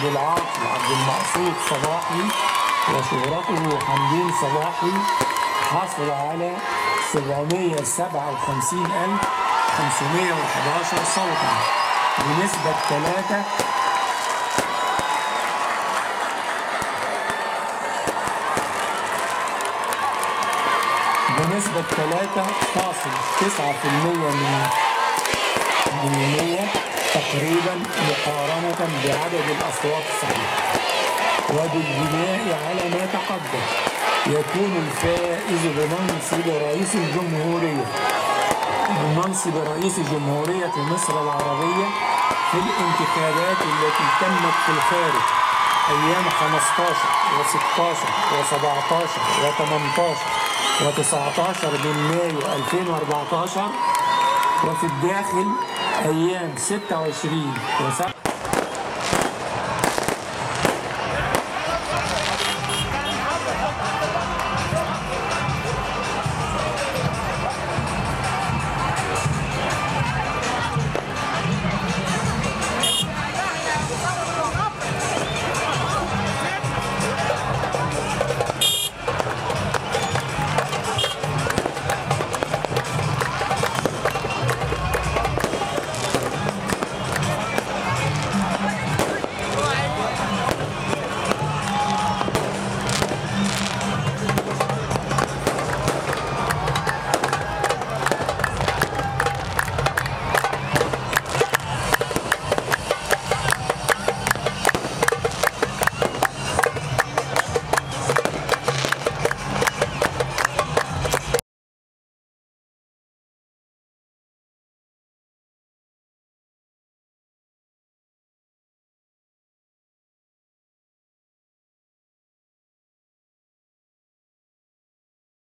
عبد العاطي عبد المقصود صباحي وشهرته حمدين صباحي حصل على 757,511 صوتا بنسبة 3.9% من 100 تقريبا مقارنة بعدد الأصوات الصحيحة. وبالبناء على ما تقدم يكون الفائز بمنصب رئيس جمهورية مصر العربية في الانتخابات التي تمت في الخارج أيام 15 و16 و17 و18 و19 من مايو 2014 وفي الداخل أيام 26 و7